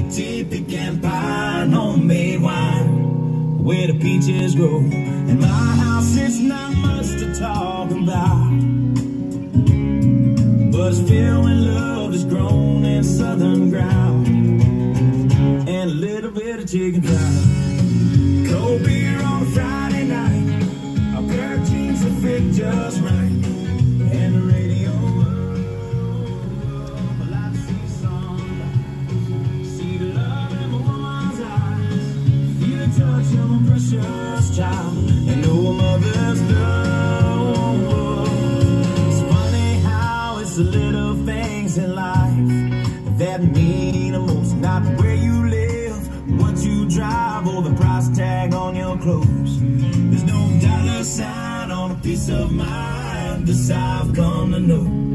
tea, pecan pie, and homemade wine, where the peaches grow. And my house, it's not much to talk about, but it's filled with love that's grown in southern ground, and a little bit of chicken fried. Cold beer on a Friday night, a pair of jeans that fit just right, and the radio up, I like to see sunlight, see the love in my woman's eyes, feel the touch of my precious child, and know a mother's love. It's funny how it's the little things in life that mean the most, not where you live, what you drive, or the price tag on your clothes. There's no dollar sign on a peace of mind, this I've come to know.